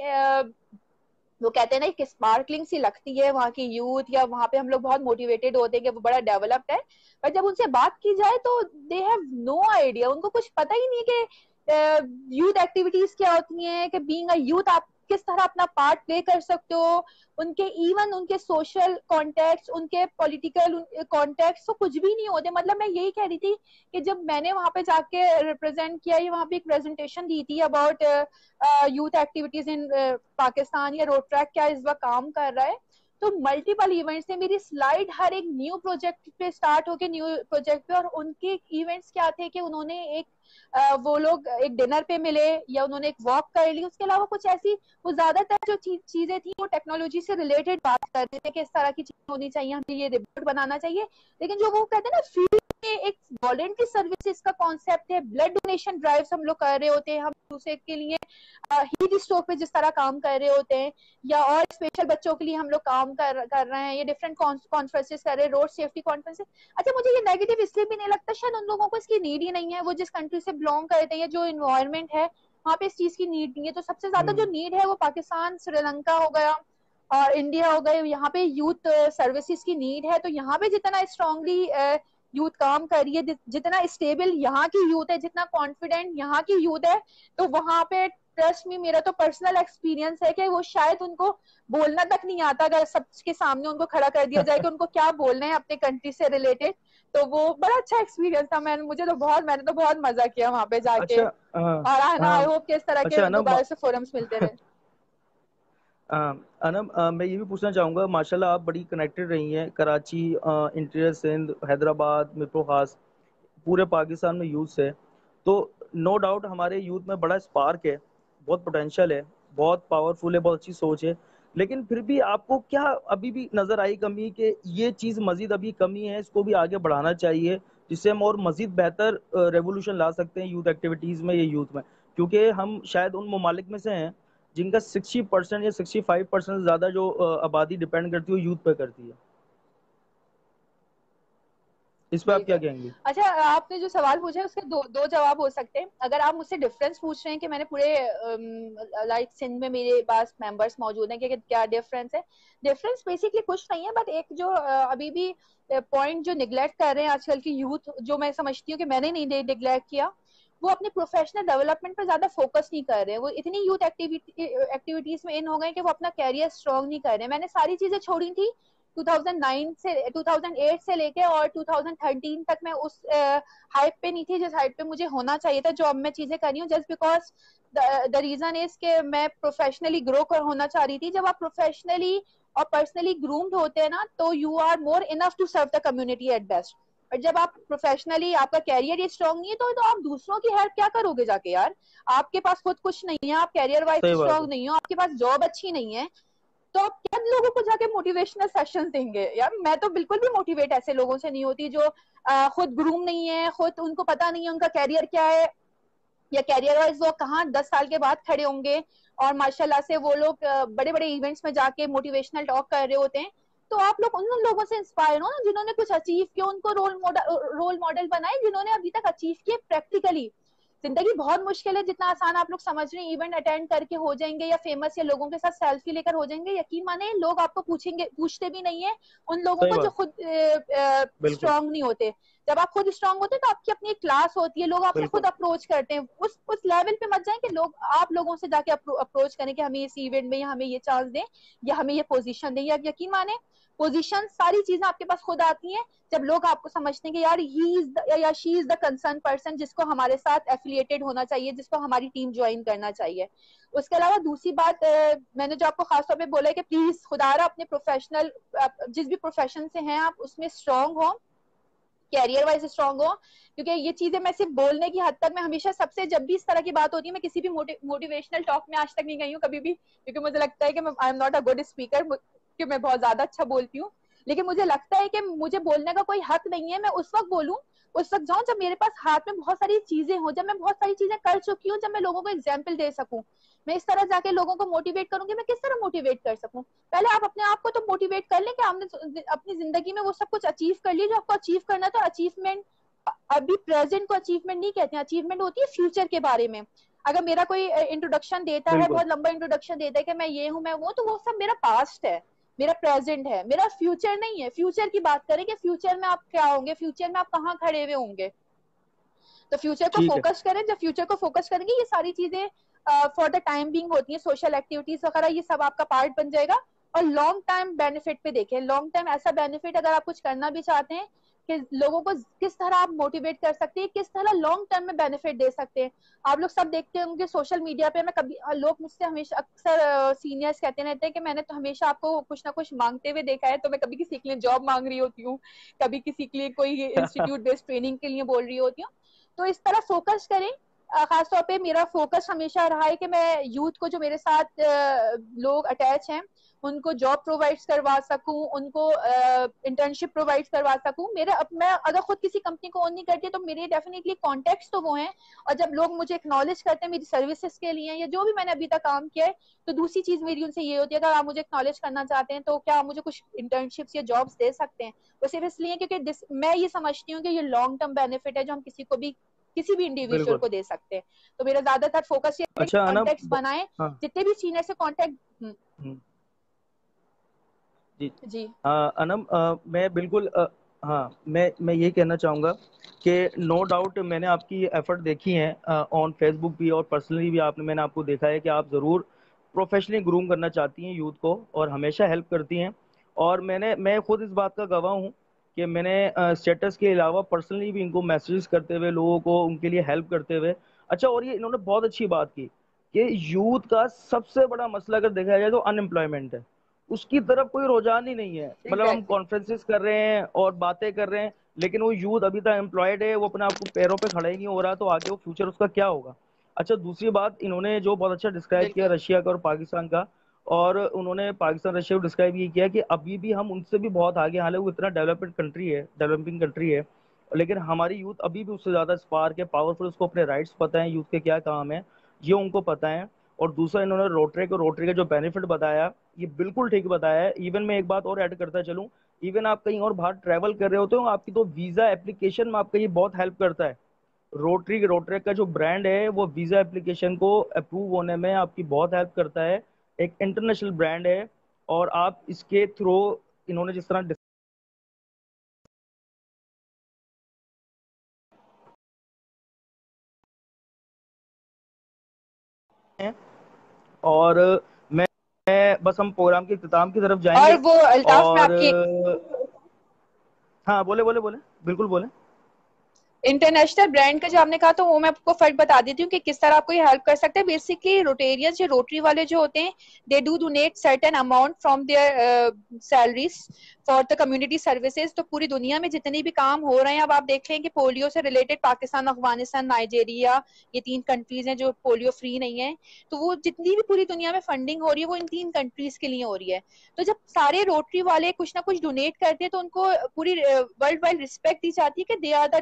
वो कहते हैं ना कि स्पार्कलिंग सी लगती है वहाँ की यूथ, या वहाँ पे हम लोग बहुत मोटिवेटेड होते हैं कि वो बड़ा डेवलप्ड है, पर जब उनसे बात की जाए तो दे हैव नो आइडिया। उनको कुछ पता ही नहीं कि यूथ एक्टिविटीज क्या होती हैं, कि बीइंग अ यूथ आप किस तरह अपना पार्ट प्ले कर सकते हो। उनके इवन उनके सोशल कॉन्टेक्ट, उनके पॉलिटिकल कॉन्टेक्ट तो कुछ भी नहीं होते। मतलब मैं यही कह रही थी कि जब मैंने वहां पे जाके रिप्रेजेंट किया, ये वहां पे एक प्रेजेंटेशन दी थी about youth activities in Pakistan, या रोड ट्रैक क्या इस वक्त काम कर रहा है, तो मल्टीपल इवेंट्स थे। मेरी स्लाइड हर एक न्यू प्रोजेक्ट पे स्टार्ट होके न्यू प्रोजेक्ट पे, और उनके इवेंट्स क्या थे कि उन्होंने एक वो लोग एक डिनर पे मिले या उन्होंने एक वॉक कर ली, उसके अलावा कुछ ऐसी, वो ज्यादातर जो चीजें थी वो टेक्नोलॉजी से रिलेटेड बात कर रहे थे कि इस तरह की चीजें होनी चाहिए, हमें ये रिपोर्ट बनाना चाहिए। लेकिन जो वो कहते हैं ना फील्ड में एक वॉलेंट्री सर्विसेज का कॉन्सेप्ट है, ब्लड डोनेशन ड्राइव्स हम लोग कर रहे होते हैं, हम दूसरे के लिए हीट स्ट्रोक पे जिस तरह काम कर रहे होते हैं, या और स्पेशल बच्चों के लिए हम लोग काम कर रहे हैं, ये डिफरेंट कॉन्फ्रेंसेस कर रहे हैं, रोड सेफ्टी कॉन्फ्रेंसेस। अच्छा, मुझे ये नेगेटिव इसलिए भी नहीं लगता, शायद उन लोगों को इसकी नीड ही नहीं है। वो जिस कंट्री से बिलोंग करते हैं, जो इन्वायरमेंट है वहाँ पे इस चीज की नीड नहीं है। तो सबसे ज्यादा जो हम्म। नीड है वो पाकिस्तान, श्रीलंका हो गया और इंडिया हो गए, यहाँ पे यूथ सर्विसेज की नीड है। तो यहाँ पे जितना स्ट्रांगली यूथ काम कर रही है, जितना स्टेबल यहाँ की यूथ है, जितना कॉन्फिडेंट यहाँ की यूथ है, तो वहां पे ट्रस्ट मी, मेरा तो पर्सनल एक्सपीरियंस है कि वो शायद उनको बोलना तक नहीं आता अगर सबके सामने उनको खड़ा कर दिया जाए कि उनको क्या बोलना है अपने कंट्री से रिलेटेड। तो वो बड़ा अच्छा एक्सपीरियंस था। मैंने तो बहुत मजा किया वहां पे जाके। अच्छा। हाँ। और आना, आई हाँ। होप कि इस तरह अच्छा के अनम, दोबारा से फोरम्स मिलते रहे। अनम, मैं ये भी पूछना चाहूँगा, माशाल्लाह आप बड़ी कनेक्टेड रही हैं कराची, इंटीरियर सिंध, हैदराबाद, मिरपुर खास, पूरे पाकिस्तान में यूथ है। तो नो डाउट हमारे यूथ में बड़ा स्पार्क है, बहुत पोटेंशियल है, बहुत पावरफुल है, बहुत अच्छी सोच है। लेकिन फिर भी आपको क्या अभी भी नजर आई कमी कि ये चीज़ मजीद अभी कमी है, इसको भी आगे बढ़ाना चाहिए, जिससे हम और मजीद बेहतर रेवोल्यूशन ला सकते हैं यूथ एक्टिविटीज़ में, ये यूथ में? क्योंकि हम शायद उन ममालिक में से हैं जिनका 60% या 65% से ज़्यादा जो आबादी डिपेंड करती है वो यूथ पे करती है। इस पे आप क्या बिल्कुल। कहेंगे? अच्छा, आपने जो सवाल पूछा है उसके दो दो जवाब हो सकते हैं। अगर आप मुझसे डिफरेंस पूछ रहे हैं कि मैंने पूरे लाइक सिंध में मेरे पास मेंबर्स मौजूद हैं कि क्या डिफरेंस है, डिफरेंस बेसिकली कुछ नहीं है, बट एक जो अभी भी पॉइंट जो निगलेक्ट कर रहे हैं आजकल की यूथ, जो मैं समझती हूँ कि मैंने नहीं निगलेक्ट किया, वो अपने प्रोफेशनल डेवलपमेंट पर ज्यादा फोकस नहीं कर रहे हैं। वो इतनी यूथ एक्टिविटीज में इन हो गए कि वो अपना कैरियर स्ट्रॉन्ग नहीं कर रहे हैं। मैंने सारी चीजें छोड़ी थी 2009 से, 2008 से लेके और 2013 तक। मैं उस हाइप पे नहीं थी जिस हाइप पे मुझे होना चाहिए था, जो अब मैं चीजें कर रही हूँ, just because the reason is के मैं प्रोफेशनली ग्रो कर होना चाह रही थी। जब आप प्रोफेशनली और पर्सनली ग्रूम्ड होते हैं ना, तो you are more enough to serve the community at best. और जब आप प्रोफेशनली, आपका कैरियर ही स्ट्रांग नहीं है, तो आप दूसरों की हेल्प क्या करोगे जाके यार? आपके पास खुद कुछ नहीं है, आप कैरियर वाइज सही बात स्ट्रांग है। नहीं हो, आपके पास जॉब अच्छी नहीं है, तो आप क्या लोगों को जाके मोटिवेशनल सेशंस देंगे यार? मैं तो बिल्कुल भी मोटिवेट ऐसे लोगों से नहीं होती जो खुद ग्रूम नहीं है, खुद उनको पता नहीं है उनका कैरियर क्या है, या कैरियर वाइज वो कहाँ 10 साल के बाद खड़े होंगे, और माशाल्लाह से वो लोग बड़े बड़े इवेंट्स में जाके मोटिवेशनल टॉक कर रहे होते हैं। तो आप लोग उन लोगों से इंस्पायर हो ना जिन्होंने कुछ अचीव किया, उनको रोल मॉडल बनाए जिन्होंने अभी तक अचीव किए प्रैक्टिकली। जिंदगी बहुत मुश्किल है, जितना आसान आप लोग समझ रहे हैं इवेंट अटेंड करके हो जाएंगे या फेमस या लोगों के साथ सेल्फी लेकर हो जाएंगे, यकीन माने लोग आपको पूछते भी नहीं है उन लोगों सही को जो बात। खुद बिल्कुल। स्ट्रांग नहीं होते। जब आप खुद स्ट्रांग होते हैं तो आपकी अपनी एक क्लास होती है, लोग आपसे खुद अप्रोच करते हैं। उस लेवल पे मत जाएं कि लोग आप लोगों से जाके अप्रोच करें कि हमें इस इवेंट में या हमें ये चांस दें या हमें ये पोजीशन दें। या यकीन माने पोजीशन सारी चीजें आपके पास खुद आती हैं जब लोग आपको समझते हैं कि यार ही इज या she is the concern person जिसको हमारे साथ एफिलिएटेड होना चाहिए, जिसको हमारी टीम ज्वाइन करना चाहिए। उसके अलावा दूसरी बात, मैंने जो आपको खासतौर पे बोला है कि प्लीज खुदारा अपने प्रोफेशनल, जिस भी प्रोफेशन से हैं आप उसमें स्ट्रांग हो, कैरियर वाइज स्ट्रांग हो। क्योंकि ये चीजें मैं सिर्फ बोलने की हद तक, मैं हमेशा सबसे जब भी इस तरह की बात होती है, मैं किसी भी मोटिवेशनल टॉक में आज तक नहीं गई हूँ कभी भी, क्योंकि मुझे लगता है कि I am not a good speaker, कि मैं बहुत ज्यादा अच्छा बोलती हूँ। लेकिन मुझे लगता है कि मुझे बोलने का कोई हक नहीं है। मैं उस वक्त बोलूं, उस वक्त जाऊं जब मेरे पास हाथ में बहुत सारी चीजें हो, जब मैं बहुत सारी चीजें कर चुकी हूँ, जब मैं लोगों को एग्जाम्पल दे सकूं। मैं इस तरह जाके लोगों को मोटिवेट करूंगी। मैं किस तरह मोटिवेट कर सकूं? पहले आप अपने आप को तो मोटिवेट कर लें कि आपने अपनी जिंदगी में वो सब कुछ अचीव कर लिया जो आपको अचीव करना है। तो अचीवमेंट अभी प्रेजेंट को अचीवमेंट नहीं कहते हैं, अचीवमेंट होती है फ्यूचर के बारे में। अगर मेरा कोई इंट्रोडक्शन देता है, बहुत लंबा इंट्रोडक्शन देता है कि मैं ये हूं मैं वो, तो वो सब मेरा पास्ट है, मेरा प्रेजेंट है, मेरा फ्यूचर नहीं है। फ्यूचर की बात करें कि फ्यूचर में आप क्या होंगे, फ्यूचर में आप कहाँ खड़े हुए होंगे। तो फ्यूचर को फोकस करें। जब फ्यूचर को फोकस करेंगे, ये सारी चीजें फॉर द टाइम बिंग होती है, सोशल एक्टिविटीज वगैरह, ये सब आपका पार्ट बन जाएगा। और लॉन्ग टाइम बेनिफिट पे देखें, लॉन्ग टाइम ऐसा बेनिफिट अगर आप कुछ करना भी चाहते हैं कि लोगों को किस तरह आप मोटिवेट कर सकते हैं, किस तरह लॉन्ग टर्म में बेनिफिट दे सकते हैं। आप लोग सब देखते होंगे सोशल मीडिया पे, मैं कभी लोग मुझसे हमेशा अक्सर सीनियर्स कहते रहते हैं कि मैंने तो हमेशा आपको कुछ ना कुछ मांगते हुए देखा है। तो मैं कभी किसी के लिए जॉब मांग रही होती हूँ, कभी किसी के लिए कोई इंस्टीट्यूट बेस्ड ट्रेनिंग के लिए बोल रही होती हूँ। तो इस तरह फोकस करें। खासतौर पे मेरा फोकस हमेशा रहा है कि मैं यूथ को, जो मेरे साथ लोग अटैच हैं, उनको जॉब प्रोवाइड करवा सकूं, उनको इंटर्नशिप प्रोवाइड करवा सकूं। मैं अगर खुद किसी कंपनी को ओन नहीं करती तो मेरे डेफिनेटली कॉन्टेक्ट्स तो वो हैं। और जब लोग मुझे एक्नॉलेज करते हैं मेरी सर्विसेज के लिए या जो भी मैंने अभी तक काम किया है, तो दूसरी चीज मेरी उनसे ये होती है, अगर आप मुझे एक्नॉलेज करना चाहते हैं तो क्या आप मुझे कुछ इंटर्नशिप्स या जॉब्स दे सकते हैं। वो सिर्फ इसलिए क्योंकि मैं ये समझती हूँ कि ये लॉन्ग टर्म बेनिफिट है जो हम किसी भी इंडिविजुअल को दे सकते हैं। तो मेरा ज्यादातर फोकस ये है कि कॉन्टेक्ट बनाएं, जितने भी सीनियर से कॉन्टेक्ट। जी जी अनम, मैं बिल्कुल हाँ, मैं ये कहना चाहूँगा कि नो डाउट मैंने आपकी एफर्ट देखी हैं ऑन फेसबुक भी और पर्सनली भी मैंने आपको देखा है कि आप ज़रूर प्रोफेशनली ग्रूम करना चाहती हैं यूथ को और हमेशा हेल्प करती हैं। और मैं खुद इस बात का गवाह हूँ कि मैंने स्टेटस के अलावा पर्सनली भी इनको मैसेजेस करते हुए लोगों को उनके लिए हेल्प करते हुए। अच्छा, और ये इन्होंने बहुत अच्छी बात की कि यूथ का सबसे बड़ा मसला अगर देखा जाए तो अनएम्प्लॉयमेंट है। उसकी तरफ कोई रुझान ही नहीं है। मतलब हम कॉन्फ्रेंसेस कर रहे हैं और बातें कर रहे हैं, लेकिन वो यूथ अभी तक एम्प्लॉयड है, वो अपने आप को पैरों पे खड़ा ही नहीं हो रहा, तो आगे वो फ्यूचर उसका क्या होगा। अच्छा, दूसरी बात इन्होंने जो बहुत अच्छा डिस्क्राइब किया रशिया का और पाकिस्तान का, और उन्होंने पाकिस्तान रशिया को डिस्क्राइब ये किया कि अभी भी हम उनसे भी बहुत आगे, हालांकि वो इतना डेवलपमेंट कंट्री है, डेवलपिंग कंट्री है, लेकिन हमारी यूथ अभी भी उससे ज्यादा स्पार्क है, पावरफुल, उसको अपने राइट्स पता है, यूथ के क्या काम है ये उनको पता है। और दूसरा, इन्होंने रोटरी का जो बेनिफिट बताया, ये बिल्कुल ठीक बताया है। इवन मैं एक बात और ऐड करता चलूं, इवन आप कहीं और बाहर ट्रैवल कर रहे होते हो, आपकी तो वीजा एप्लीकेशन में आपका ये बहुत हेल्प करता है। रोटरी का जो ब्रांड है वो वीजा एप्लीकेशन को अप्रूव होने में आपकी बहुत हेल्प करता है। एक इंटरनेशनल ब्रांड है और आप इसके थ्रू, इन्होंने जिस तरह और मैं बस हम प्रोग्राम के इख्तिताम की तरफ जाएंगे। और वो अल्ताफ में और आपकी हाँ, बोले बोले बोले, बिल्कुल बोले। इंटरनेशनल ब्रांड का जो आपने कहा, तो वो मैं आपको फर्क बता देती हूँ कि किस तरह आपको ये हेल्प कर सकते हैं। बेसिकली रोटेरियंस, जो रोटरी वाले जो होते हैं, they do donate certain amount from their salaries for the community services. तो पूरी दुनिया में जितने भी काम हो रहे हैं, अब आप देख लें कि पोलियो से रिलेटेड पाकिस्तान, अफगानिस्तान, नाइजेरिया, ये 3 कंट्रीज हैं जो पोलियो फ्री नहीं है। तो वो जितनी भी पूरी दुनिया में फंडिंग हो रही है वो इन 3 कंट्रीज के लिए हो रही है। तो जब सारे रोटरी वाले कुछ ना कुछ डोनेट करते हैं तो उनको पूरी वर्ल्ड वाइड रिस्पेक्ट दी जाती है कि दे आर द डोनर्स, ये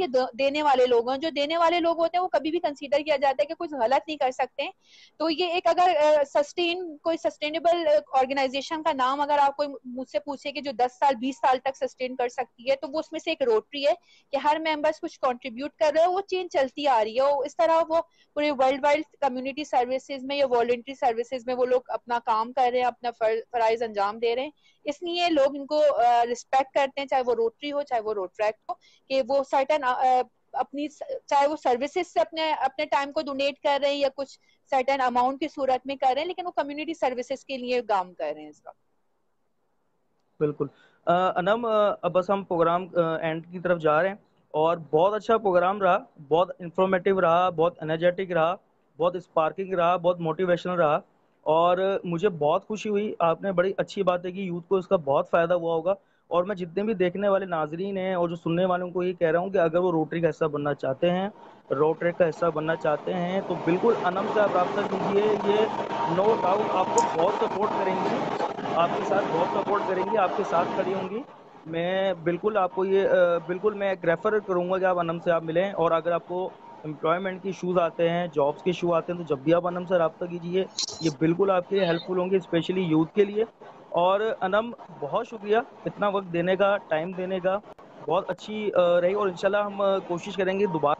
देने वाले लोग हैं। जो देने वाले लोग होते हैं वो कभी भी कंसीडर किया जाता है कि कुछ गलत नहीं कर सकते। तो ये एक अगर कोई सस्टेनेबल ऑर्गेनाइजेशन का नाम अगर आप कोई मुझसे पूछे कि जो 10 साल 20 साल तक सस्टेन कर सकती है, तो वो उसमें से एक रोटरी है कि हर मेंबर्स कुछ कंट्रीब्यूट कर रहे हैं, वो चेन चलती आ रही है। इस तरह वो पूरे वर्ल्ड वाइड कम्युनिटी सर्विसेज में या वॉलंटरी सर्विसेज में वो लोग अपना काम कर रहे हैं, अपना फराइज अंजाम दे रहे हैं। इसलिए लोग इनको रिस्पेक्ट करते हैं, चाहे वो रोटरी हो चाहे वो रोट्रैक हो, कि वो सर्टन अपनी, चाहे वो सर्विसेज से अपने अपने टाइम को डोनेट कर रहे हैं या कुछ सर्टेन अमाउंट की सूरत में कर रहे हैं, लेकिन वो कम्युनिटी सर्विसेज के लिए काम कर रहे हैं इसका। बिल्कुल। अनम, अब बस हम प्रोग्राम एंड की तरफ जा रहे हैं, और बहुत अच्छा प्रोग्राम रहा, बहुत इंफॉर्मेटिव रहा, बहुत एनर्जेटिक रहा, बहुत स्पार्किंग रहा, बहुत मोटिवेशनल रहा। और मुझे बहुत खुशी हुई, आपने बड़ी अच्छी बातें की, यूथ को इसका बहुत फ़ायदा हुआ होगा। और मैं जितने भी देखने वाले नाजरीन हैं और जो सुनने वालों को ये कह रहा हूँ कि अगर वो रोटरी का हिस्सा बनना चाहते हैं, रोड ट्रैक का हिस्सा बनना चाहते हैं, तो बिल्कुल अनम से आप रब्ता कीजिए। ये नो डाउट आपको बहुत सपोर्ट करेंगी, आपके साथ बहुत सपोर्ट करेंगी, आपके साथ खड़ी होंगी। मैं बिल्कुल आपको ये बिल्कुल मैं एक रेफर करूंगा कि आप अनम से आप मिलें। और अगर आपको एम्प्लॉयमेंट के इशूज आते हैं, जॉब्स के इशू आते हैं, तो जब भी आप अनम से रब्ता कीजिए, ये बिल्कुल आपके लिए हेल्पफुल होंगे, स्पेशली यूथ के लिए। और अनम, बहुत शुक्रिया इतना वक्त देने का, टाइम देने का। बहुत अच्छी रही, और इंशाल्लाह हम कोशिश करेंगे दोबारा,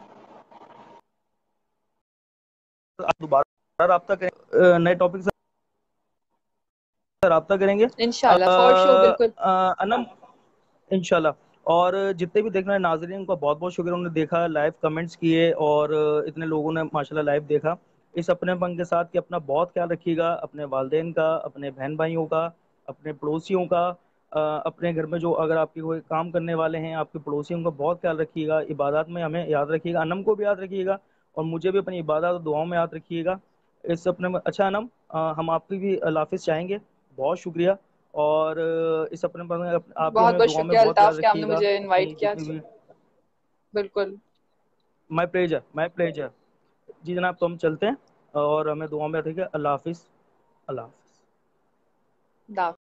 आप दोबारा रब्ता करें, नए टॉपिक से रब्ता करेंगे। इंशाल्लाह फॉर श्योर, बिल्कुल। अनम, इंशाल्लाह। और जितने भी देखने वाले नाजरीन, उनका बहुत बहुत शुक्रिया, उन्होंने देखा, लाइव कमेंट्स किए, और इतने लोगों ने माशाल्लाह लाइव देखा। इस अपनेपन के साथ कि अपना बहुत ख्याल रखिएगा, अपने वालिदैन का, अपने बहन भाइयों का, अपने पड़ोसियों का, अपने घर में जो अगर आपके कोई काम करने वाले हैं, आपके पड़ोसियों का बहुत ख्याल रखिएगा। इबादत में हमें याद रखिएगा, अनम को भी याद रखिएगा, और मुझे भी अपनी इबादत और दुआओं में याद रखिएगा। इस अपने में अच्छा अनम, हम आपकी भी अल्लाह हाफिज़ चाहेंगे। बहुत शुक्रिया। और इस अपने पर आप भी बहुत हमें बहुत दुआ में शुक्रिया बहुत याद अल्ताफ कि आपने रखिएगा, मुझे इनवाइट अपनी किया। जितनी भी। बिल्कुल। My pleasure, my pleasure. जी जनाब, तो हम चलते हैं, और हमें दुआ में रखिएगा। अल्लाह हाफिज़। अल्लाह हाफिज़। दा